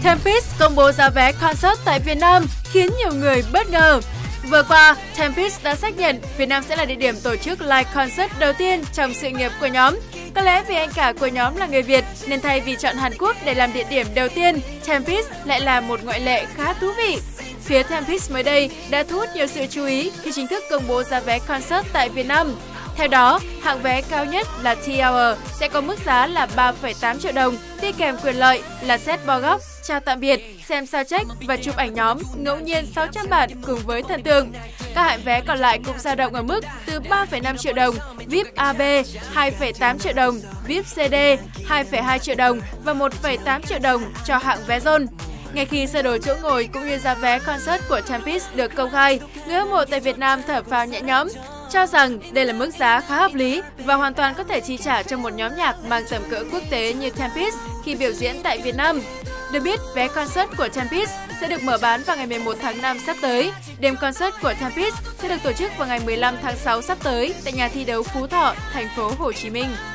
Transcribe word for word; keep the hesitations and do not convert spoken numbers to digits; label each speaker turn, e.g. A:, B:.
A: Tempest công bố giá vé concert tại Việt Nam khiến nhiều người bất ngờ. Vừa qua, Tempest đã xác nhận Việt Nam sẽ là địa điểm tổ chức live concert đầu tiên trong sự nghiệp của nhóm. Có lẽ vì anh cả của nhóm là người Việt nên thay vì chọn Hàn Quốc để làm địa điểm đầu tiên, Tempest lại là một ngoại lệ khá thú vị. Phía Tempest mới đây đã thu hút nhiều sự chú ý khi chính thức công bố giá vé concert tại Việt Nam. Theo đó, hạng vé cao nhất là T-Hour sẽ có mức giá là ba phẩy tám triệu đồng, đi kèm quyền lợi là set bo góc, chào tạm biệt, xem soundcheck và chụp ảnh nhóm ngẫu nhiên sáu trăm bản cùng với thần tượng. Các hạng vé còn lại cũng dao động ở mức từ ba phẩy năm triệu đồng, vi ai pi a bê hai phẩy tám triệu đồng, vi ai pi xê đê hai phẩy hai triệu đồng và một phẩy tám triệu đồng cho hạng vé Zone. Ngay khi sơ đồ chỗ ngồi cũng như giá vé concert của Tempest được công khai, người hâm mộ tại Việt Nam thở phào nhẹ nhõm, cho rằng đây là mức giá khá hợp lý và hoàn toàn có thể chi trả cho một nhóm nhạc mang tầm cỡ quốc tế như Tempest khi biểu diễn tại Việt Nam. Được biết, vé concert của Tempest sẽ được mở bán vào ngày mười một tháng năm sắp tới. Đêm concert của Tempest sẽ được tổ chức vào ngày mười lăm tháng sáu sắp tới tại nhà thi đấu Phú Thọ, thành phố Hồ Chí Minh.